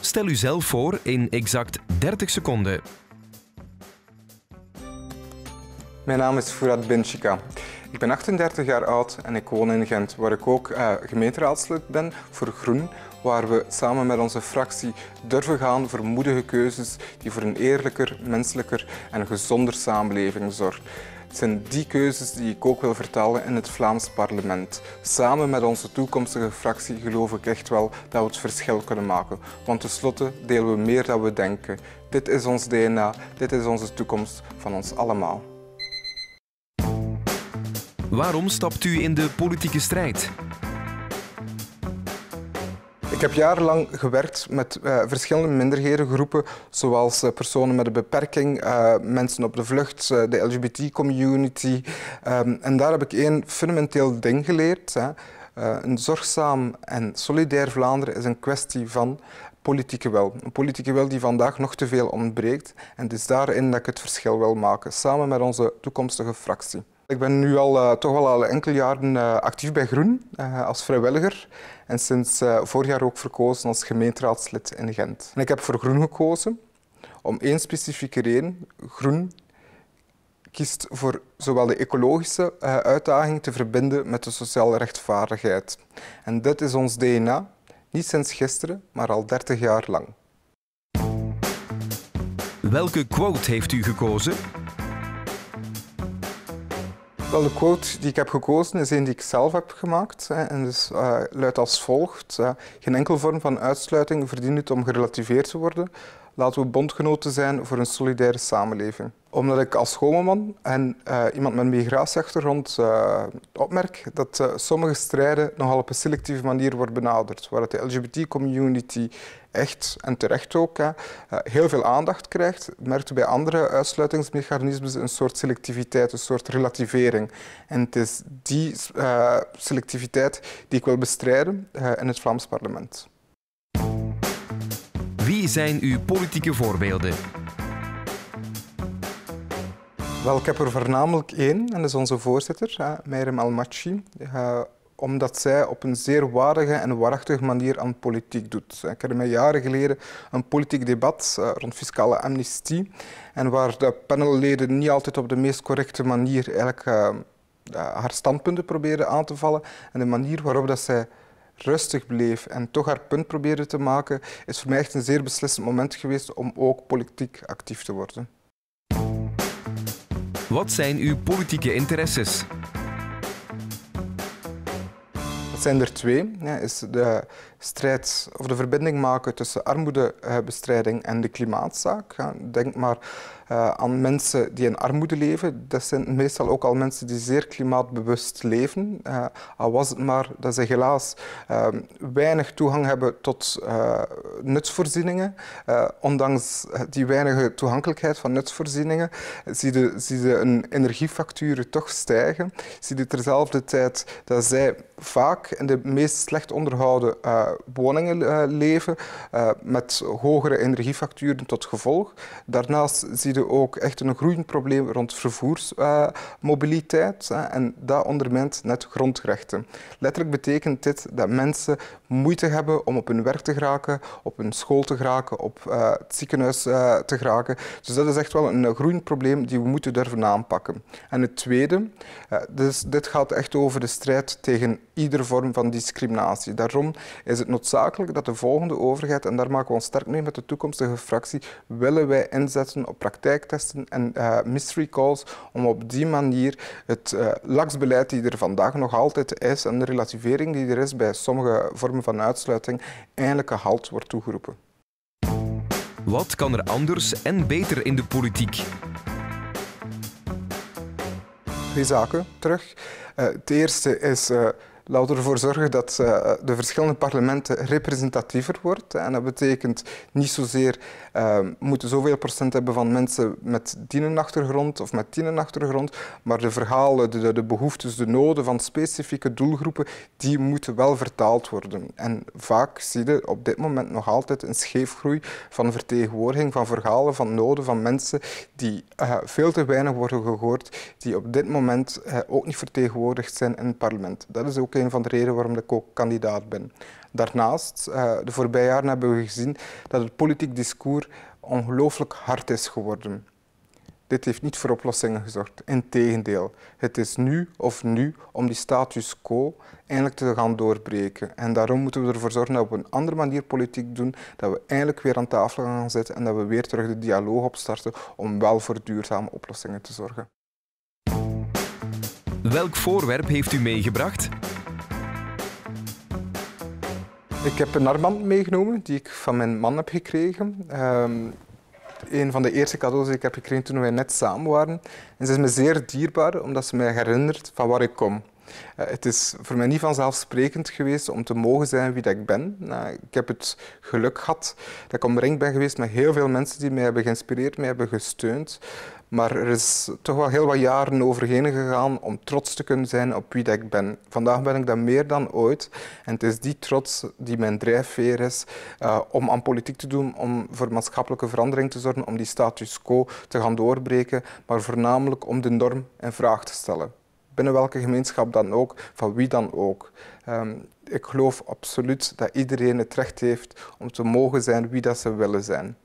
Stel u zelf voor in exact 30 seconden. Mijn naam is Fouad Benchika. Ik ben 38 jaar oud en ik woon in Gent, waar ik ook gemeenteraadslid ben voor Groen, waar we samen met onze fractie durven gaan voor moedige keuzes die voor een eerlijker, menselijker en gezonder samenleving zorgen. Het zijn die keuzes die ik ook wil vertalen in het Vlaams parlement. Samen met onze toekomstige fractie geloof ik echt wel dat we het verschil kunnen maken. Want tenslotte delen we meer dan we denken. Dit is ons DNA, dit is onze toekomst van ons allemaal. Waarom stapt u in de politieke strijd? Ik heb jarenlang gewerkt met verschillende minderhedengroepen, zoals personen met een beperking, mensen op de vlucht, de LGBT-community. En daar heb ik één fundamenteel ding geleerd. Een zorgzaam en solidair Vlaanderen is een kwestie van politieke wil. Een politieke wil die vandaag nog te veel ontbreekt. En het is daarin dat ik het verschil wil maken, samen met onze toekomstige fractie. Ik ben nu toch wel al enkele jaren actief bij Groen als vrijwilliger en sinds vorig jaar ook verkozen als gemeenteraadslid in Gent. En ik heb voor Groen gekozen om één specifieke reden. Groen kiest voor zowel de ecologische uitdaging te verbinden met de sociale rechtvaardigheid. En dit is ons DNA, niet sinds gisteren, maar al 30 jaar lang. Welke quote heeft u gekozen? Wel, de quote die ik heb gekozen is een die ik zelf heb gemaakt. En dus luidt als volgt. Geen enkele vorm van uitsluiting verdient het om gerelativeerd te worden. Laten we bondgenoten zijn voor een solidaire samenleving. Omdat ik als homoman en iemand met een migratieachtergrond opmerk dat sommige strijden nogal op een selectieve manier worden benaderd. Waar de LGBT-community echt, en terecht ook, heel veel aandacht krijgt, merkt bij andere uitsluitingsmechanismes een soort selectiviteit, een soort relativering. En het is die selectiviteit die ik wil bestrijden in het Vlaams parlement. Wie zijn uw politieke voorbeelden? Wel, ik heb er voornamelijk één, en dat is onze voorzitter, Meirem El-Matchi. Omdat zij op een zeer waardige en waarachtige manier aan politiek doet. Ik herinner me jaren geleden een politiek debat rond fiscale amnestie, en waar de panelleden niet altijd op de meest correcte manier eigenlijk, haar standpunten probeerden aan te vallen. En de manier waarop dat zij rustig bleef en toch haar punt probeerde te maken, is voor mij echt een zeer beslissend moment geweest om ook politiek actief te worden. Wat zijn uw politieke interesses? Dat zijn er twee. Is de strijd of de verbinding maken tussen armoedebestrijding en de klimaatzaak. Denk maar aan mensen die in armoede leven. Dat zijn meestal ook al mensen die zeer klimaatbewust leven. Al was het maar dat ze helaas weinig toegang hebben tot nutsvoorzieningen. Ondanks die weinige toegankelijkheid van nutsvoorzieningen zie je een energiefacturen toch stijgen. Zie je terzelfde tijd dat zij vaak in de meest slecht onderhouden woningen leven, met hogere energiefacturen tot gevolg. Daarnaast zie je ook echt een groeiend probleem rond vervoersmobiliteit, en dat ondermijnt net grondrechten. Letterlijk betekent dit dat mensen moeite hebben om op hun werk te geraken, op hun school te geraken, op het ziekenhuis te geraken. Dus dat is echt wel een groeiend probleem die we moeten durven aanpakken. En het tweede, dus dit gaat echt over de strijd tegen iedere vorm van discriminatie. Daarom is het noodzakelijk dat de volgende overheid, en daar maken we ons sterk mee met de toekomstige fractie, willen wij inzetten op praktijktesten en mystery calls, om op die manier het laksbeleid die er vandaag nog altijd is en de relativering die er is bij sommige vormen van uitsluiting, eindelijk een halt wordt toegeroepen. Wat kan er anders en beter in de politiek? Twee zaken terug. Het eerste is, laten we ervoor zorgen dat de verschillende parlementen representatiever wordt. En dat betekent niet zozeer moeten zoveel procent hebben van mensen met die een achtergrond of met die een achtergrond, maar de verhalen, de behoeftes, de noden van specifieke doelgroepen, die moeten wel vertaald worden. En vaak zie je op dit moment nog altijd een scheefgroei van vertegenwoordiging, van verhalen, van noden van mensen die veel te weinig worden gehoord, die op dit moment ook niet vertegenwoordigd zijn in het parlement. Dat is ook een van de redenen waarom ik ook kandidaat ben. Daarnaast, de voorbije jaren hebben we gezien dat het politiek discours ongelooflijk hard is geworden. Dit heeft niet voor oplossingen gezorgd. Integendeel, het is nu of nu om die status quo eindelijk te gaan doorbreken. En daarom moeten we ervoor zorgen dat we op een andere manier politiek doen, dat we eindelijk weer aan tafel gaan zitten en dat we weer terug de dialoog opstarten om wel voor duurzame oplossingen te zorgen. Welk voorwerp heeft u meegebracht? Ik heb een armband meegenomen die ik van mijn man heb gekregen. Een van de eerste cadeaus die ik heb gekregen toen wij net samen waren. En ze is me zeer dierbaar omdat ze mij herinnert van waar ik kom. Het is voor mij niet vanzelfsprekend geweest om te mogen zijn wie dat ik ben. Ik heb het geluk gehad dat ik omringd ben geweest met heel veel mensen die mij hebben geïnspireerd, mij hebben gesteund. Maar er is toch wel heel wat jaren overheen gegaan om trots te kunnen zijn op wie dat ik ben. Vandaag ben ik dat meer dan ooit. En het is die trots die mijn drijfveer is om aan politiek te doen, om voor maatschappelijke verandering te zorgen, om die status quo te gaan doorbreken, maar voornamelijk om de norm in vraag te stellen. Binnen welke gemeenschap dan ook, van wie dan ook. Ik geloof absoluut dat iedereen het recht heeft om te mogen zijn wie dat ze willen zijn.